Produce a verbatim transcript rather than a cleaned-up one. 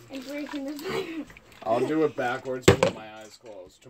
and breaking the fire. I'll do it backwards with my eyes closed.